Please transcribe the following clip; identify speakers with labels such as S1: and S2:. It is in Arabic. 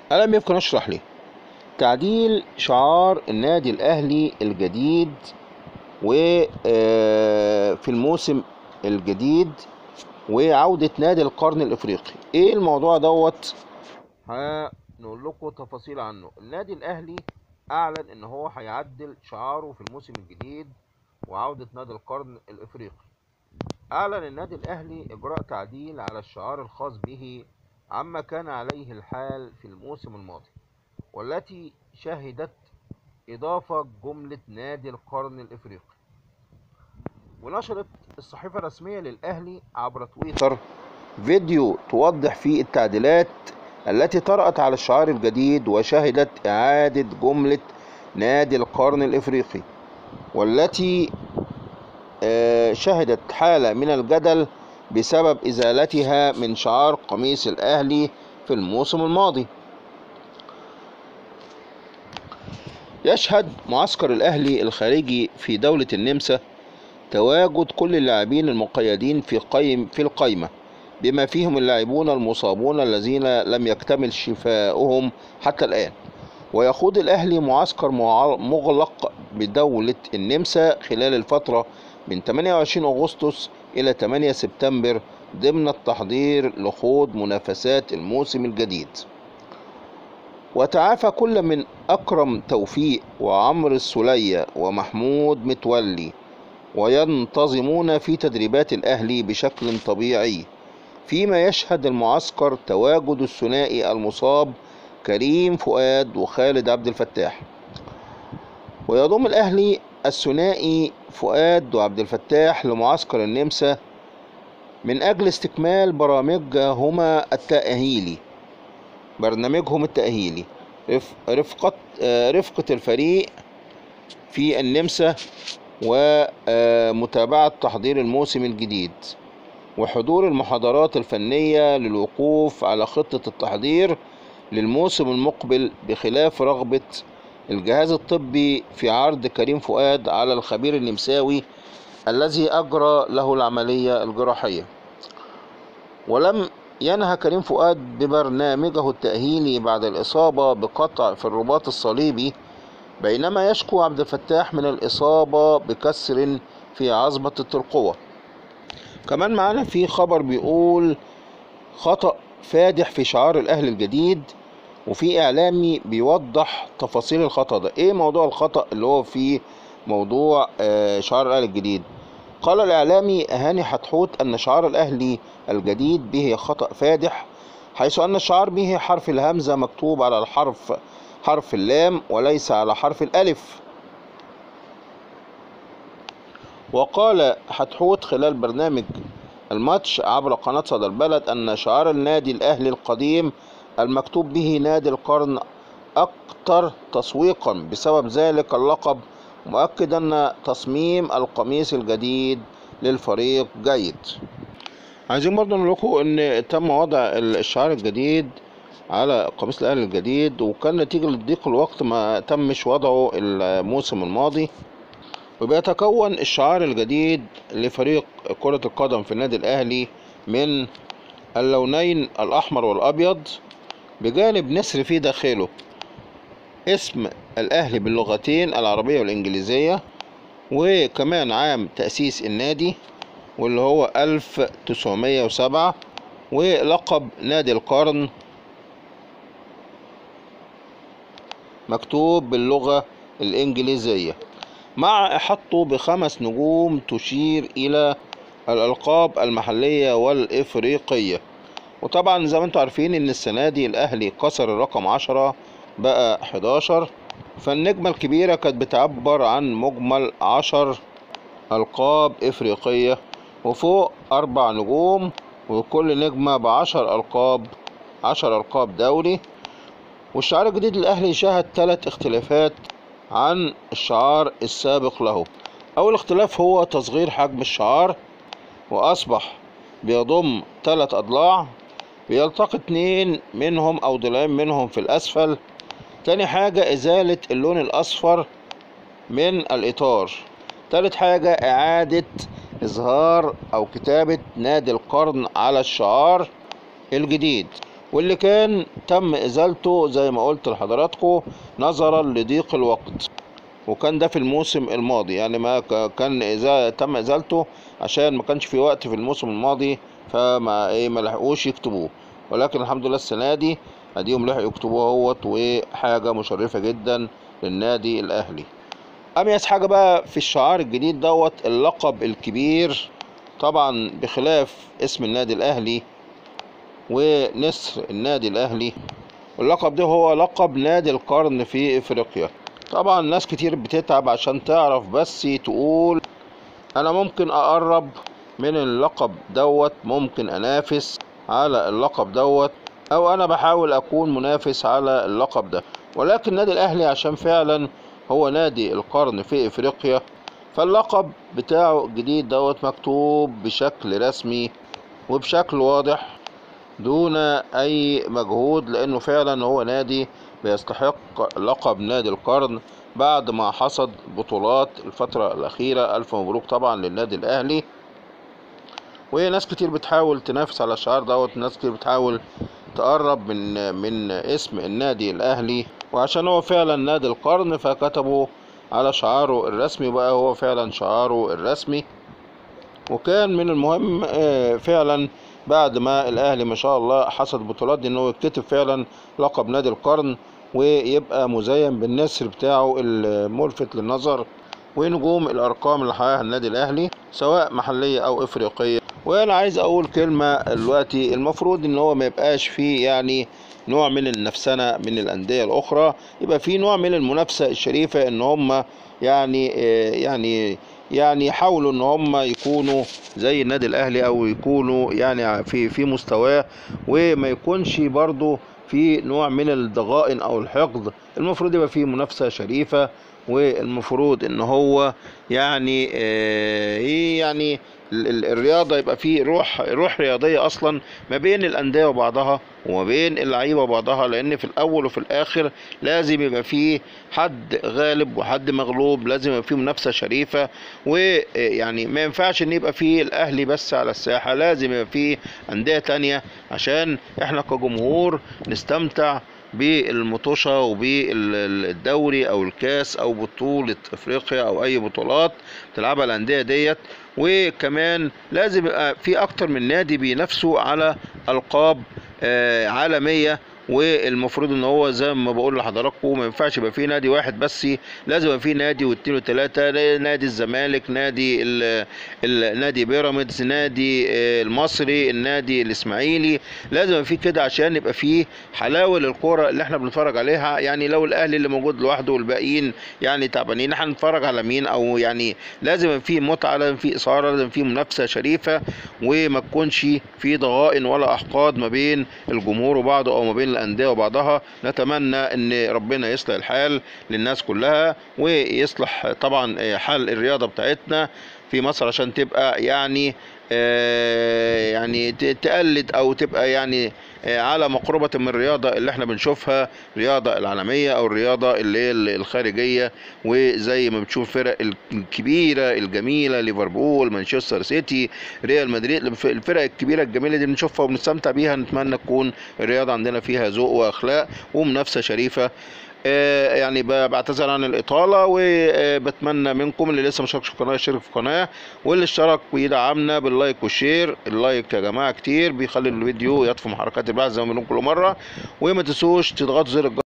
S1: ألم يمكن أشرح لي تعديل شعار النادي الأهلي الجديد وفي الموسم الجديد وعودة نادي القرن الإفريقي. إيه الموضوع دوت؟ هنقول لكم تفاصيل عنه. النادي الأهلي أعلن إن هو هيعدل شعاره في الموسم الجديد وعودة نادي القرن الإفريقي. أعلن النادي الأهلي إجراء تعديل على الشعار الخاص به عما كان عليه الحال في الموسم الماضي، والتي شهدت إضافة جملة نادي القرن الإفريقي. ونشرت الصحيفة الرسمية للأهلي عبر تويتر فيديو توضح فيه التعديلات التي طرأت على الشعار الجديد، وشهدت إعادة جملة نادي القرن الإفريقي، والتي شهدت حالة من الجدل بسبب إزالتها من شعار قميص الأهلي في الموسم الماضي. يشهد معسكر الأهلي الخارجي في دولة النمسا تواجد كل اللاعبين المقيدين في القائمة، بما فيهم اللاعبون المصابون الذين لم يكتمل شفاؤهم حتى الآن. ويخوض الأهلي معسكر مغلق بدولة النمسا خلال الفترة من 28 أغسطس إلى 8 سبتمبر ضمن التحضير لخوض منافسات الموسم الجديد. وتعافى كل من أكرم توفيق وعمرو السولية ومحمود متولي وينتظمون في تدريبات الأهلي بشكل طبيعي، فيما يشهد المعسكر تواجد الثنائي المصاب كريم فؤاد وخالد عبد الفتاح. ويضم الأهلي الثنائي فؤاد وعبد الفتاح لمعسكر النمسا من أجل استكمال برنامجهم التأهيلي رفقة الفريق في النمسا، ومتابعة تحضير الموسم الجديد، وحضور المحاضرات الفنية للوقوف على خطة التحضير للموسم المقبل، بخلاف رغبة الجهاز الطبي في عرض كريم فؤاد على الخبير النمساوي الذي أجرى له العملية الجراحية. ولم ينهى كريم فؤاد ببرنامجه التأهيلي بعد الإصابة بقطع في الرباط الصليبي، بينما يشكو عبد الفتاح من الإصابة بكسر في عظمة الترقوة. كمان معانا في خبر بيقول خطأ فادح في شعار الأهلي الجديد، وفي إعلامي بيوضح تفاصيل الخطأ ده. إيه موضوع الخطأ اللي هو في موضوع شعار الأهلي الجديد؟ قال الإعلامي هاني حتحوت أن شعار الأهلي الجديد به خطأ فادح، حيث أن الشعار به حرف الهمزة مكتوب على حرف اللام وليس على حرف الألف. وقال حتحوت خلال برنامج الماتش عبر قناة صدى البلد أن شعار النادي الأهلي القديم المكتوب به نادي القرن أكثر تسويقا بسبب ذلك اللقب، مؤكد أن تصميم القميص الجديد للفريق جيد. عايزين برضه نقول لكم ان تم وضع الشعار الجديد على قميص الاهلي الجديد، وكان نتيجة لضيق الوقت ما تمش وضعه الموسم الماضي. وبيتكون الشعار الجديد لفريق كرة القدم في النادي الاهلي من اللونين الاحمر والابيض، بجانب نسر في داخله اسم الاهلي باللغتين العربية والانجليزية، وكمان عام تأسيس النادي واللي هو 1907، ولقب نادي القرن مكتوب باللغة الإنجليزية، مع إحاطته ب5 نجوم تشير إلى الألقاب المحلية والإفريقية. وطبعا زي ما انتم عارفين إن السنة دي الأهلي كسر الرقم 10 بقى 11، فالنجمة الكبيرة كانت بتعبر عن مجمل 10 ألقاب إفريقية، وفوق 4 نجوم، وكل نجمة ب10 ألقاب دوري. والشعار الجديد للأهلي شهد 3 اختلافات عن الشعار السابق له. أول اختلاف هو تصغير حجم الشعار، وأصبح بيضم 3 أضلاع بيلتقي 2 منهم أو ضلعين منهم في الأسفل. تاني حاجة إزالة اللون الأصفر من الإطار. تالت حاجة إعادة إظهار أو كتابة نادي القرن على الشعار الجديد. واللي كان تم ازالته زي ما قلت لحضراتكم نظرا لضيق الوقت، وكان ده في الموسم الماضي، يعني ما كان تم ازالته عشان ما كانش في وقت في الموسم الماضي، فما ما لحقوش يكتبوه. ولكن الحمد لله السنه دي اديهم لحقوا يكتبوه اهوت، وحاجه مشرفه جدا للنادي الاهلي. اميز حاجه بقى في الشعار الجديد دوت اللقب الكبير، طبعا بخلاف اسم النادي الاهلي ونسر النادي الاهلي، اللقب ده هو لقب نادي القرن في افريقيا. طبعا ناس كتير بتتعب عشان تعرف بس تقول انا ممكن اقرب من اللقب دوت، ممكن انافس على اللقب دوت، او انا بحاول اكون منافس على اللقب ده. ولكن النادي الاهلي عشان فعلا هو نادي القرن في افريقيا، فاللقب بتاعه الجديد دوت مكتوب بشكل رسمي وبشكل واضح دون اي مجهود، لانه فعلا هو نادي بيستحق لقب نادي القرن بعد ما حصد بطولات الفترة الأخيرة. ألف مبروك طبعا للنادي الأهلي. وناس كتير بتحاول تنافس على الشعار دوت، ناس كتير بتحاول تقرب من اسم النادي الأهلي، وعشان هو فعلا نادي القرن فكتبوا على شعاره الرسمي، بقى هو فعلا شعاره الرسمي. وكان من المهم فعلا بعد ما الأهلي ما شاء الله حصد بطولات دي إنه يكتب فعلا لقب نادي القرن، ويبقى مزين بالنسر بتاعه الملفت للنظر ونجوم الأرقام اللي حققها النادي الأهلي سواء محلية أو إفريقية. وأنا عايز أقول كلمة دلوقتي، المفروض إن هو ما يبقاش فيه يعني نوع من النفسنة من الأندية الأخرى، يبقى فيه نوع من المنافسة الشريفة، إن هم يعني يحاولوا ان هم يكونوا زي النادي الاهلي، او يكونوا يعني في مستواه، وما يكونش برضو في نوع من الضغائن او الحقد. المفروض يبقى في منافسة شريفة، والمفروض ان هو يعني الرياضة يبقى فيه روح رياضية اصلا ما بين الاندية وبعضها وما بين اللعيبة وبعضها، لان في الاول وفي الاخر لازم يبقى فيه حد غالب وحد مغلوب، لازم يبقى فيه منافسة شريفة. ويعني ما ينفعش ان يبقى فيه الاهلي بس على الساحة، لازم يبقى فيه اندية تانية عشان احنا كجمهور نستمتع بالمطوشة وبالدوري او الكاس او بطولة افريقيا او اي بطولات تلعبها الاندية ديت. وكمان لازم يبقى في اكتر من نادي بينافسوا على القاب عالمية، والمفروض ان هو زي ما بقول لحضراتكم ما ينفعش يبقى فيه نادي واحد بس، لازم يبقى فيه نادي واثنين وثلاثه، نادي الزمالك، نادي بيراميدز، نادي المصري، النادي الاسماعيلي، لازم يبقى فيه كده عشان يبقى فيه حلاوه للكوره اللي احنا بنتفرج عليها. يعني لو الاهلي اللي موجود لوحده والباقيين يعني تعبانين هنتفرج على مين؟ او يعني لازم يبقى فيه متعه، لازم فيه اثاره، لازم فيه منافسه شريفه، وما تكونش فيه ضغائن ولا احقاد ما بين الجمهور وبعضه او ما بين الأندية وبعضها. نتمنى ان ربنا يصلح الحال للناس كلها، ويصلح طبعا حال الرياضة بتاعتنا في مصر عشان تبقى يعني تقلد او تبقى يعني على مقربة من الرياضة اللي احنا بنشوفها، الرياضة العالمية او الرياضة اللي هي الخارجية. وزي ما بتشوف الفرق الكبيرة الجميلة، ليفربول، مانشستر سيتي، ريال مدريد، الفرق الكبيرة الجميلة دي بنشوفها وبنستمتع بيها. نتمنى تكون الرياضة عندنا فيها ذوق واخلاق ومنافسة شريفة. يعني بعتذر عن الإطالة، وبتمنى منكم اللي لسه مشتركش في القناة يشترك في القناة، واللي اشترك ويدعمنا باللايك والشير. اللايك يا جماعة كتير بيخلي الفيديو يطفو محركات البحث زي ما بنقول كل مرة. وما تنسوش تضغطوا زر الجرس